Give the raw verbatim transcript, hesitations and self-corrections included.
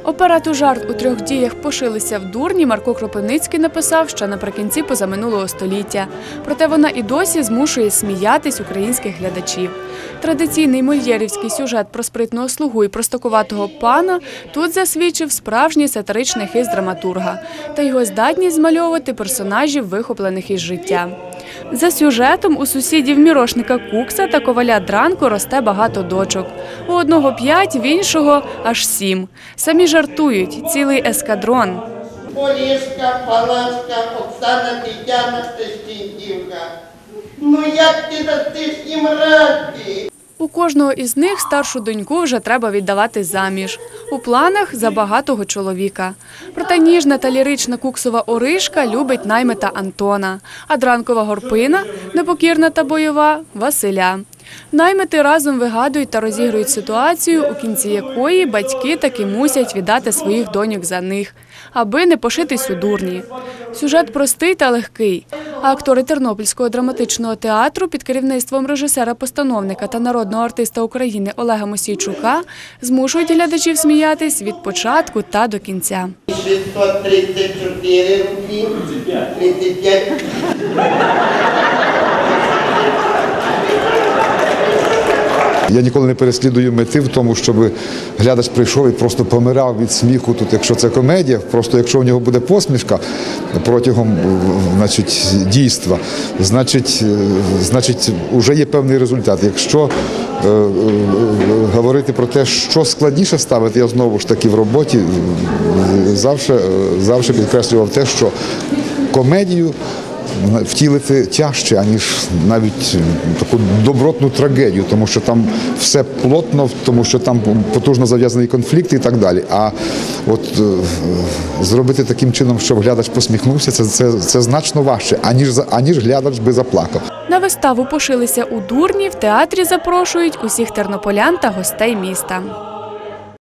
Оперету «Жарт у трьох діях» пошилися в Дурні Марко Кропивницький написав ще наприкінці позаминулого століття. Проте вона і досі змушує сміятись українських глядачів. Традиційний мольєрівський сюжет про спритного слугу і простакуватого пана тут засвідчив справжній сатиричний хист драматурга та його здатність змальовувати персонажів, вихоплених із життя. За сюжетом у сусідів мірошника Кукса та коваля Дранко росте багато дочок. У одного п'ять, в іншого аж сім. Самі жартують – цілий ескадрон. Полішка, Палашка, Оксана, Тетяна, Стешкінківка. Ну як ти дастиш їм раді? У кожного із них старшу доньку вже треба віддавати заміж. У планах – за багатого чоловіка. Проте ніжна та лірична Куксова Оришка любить наймита Антона, а Дранкова Горпина, непокірна та бойова – Василя. Наймити разом вигадують та розігрують ситуацію, у кінці якої батьки таки мусять віддати своїх доньок за них, аби не пошитись у Дурні. Сюжет простий та легкий, а актори Тернопільського драматичного театру під керівництвом режисера-постановника та народного артиста України Олега Мосійчука змушують глядачів сміятись від початку та до кінця. шістсот тридцять чотири рублі, тридцять п'ять. Я ніколи не переслідую мети в тому, щоб глядач прийшов і просто помирав від сміху. Тут, якщо це комедія, просто якщо у нього буде посмішка протягом, значить, дійства, значить, значить, вже є певний результат. Якщо е, е, говорити про те, що складніше ставити, я знову ж таки в роботі завжди, завжди підкреслював те, що комедію втілити тяжче, аніж навіть таку добротну трагедію, тому що там все плотно, тому що там потужно зав'язаний конфлікт і так далі. А от е, зробити таким чином, щоб глядач посміхнувся, це, це, це значно важче, аніж, аніж глядач би заплакав. На виставу «Пошилися у Дурні» в театрі запрошують усіх тернополян та гостей міста.